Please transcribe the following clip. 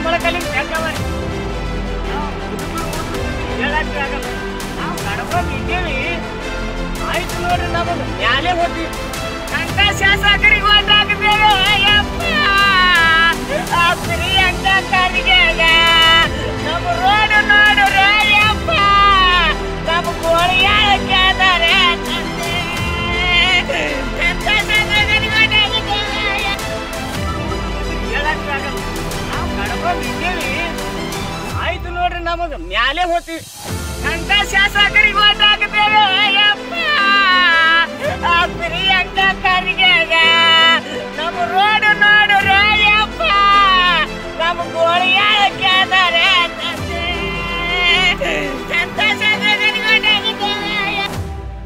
ಮೊಳಕಲ್ಲಿಗೆ ಬೇಕವರಿ ಹೇಳಕ್ಕೆ ಆಗಲ್ಲ. ನಾವು ಕಡ್ಕೊಂಡು ಇದ್ದೀವಿ ಆಯ್ತು ನೋಡ್ರಿ, ನಮಗೆ ಮ್ಯಾಲೆ ಹೋಗ್ತೀವಿ ಅಂತ ಶಾಸಕರಿಗೆ ಓಟ್ ಹಾಕಿದ್ದೇವೆ. ಪ್ರೀ ಅಂತ ಕರಿಗೆಗ ನಮ್ಮ ರೋಡ್ ನೋಡ್ರೆ ಯಪ್ಪ ನಮ್ಮ ಗೋಳಿಯಾಳ ಕೇಳ್ತಾರೆ ಅಂತ ಶಾಸಕರಿಗೆ ಓಟ್ ಹಾಕಿದ್ದೇವೆ. ಹೇಳಕ್ಕೆ ಆಗಲ್ಲ. ನಾವು ಕಡ್ಕೊಂಡು ಇದ್ದೀವಿ ಆಯ್ತು ನೋಡ್ರಿ, ನಮಗೆ ಮ್ಯಾಲೆ ಹೋಗ್ತೀವಿ ಅಂತ ಶಾಸಕ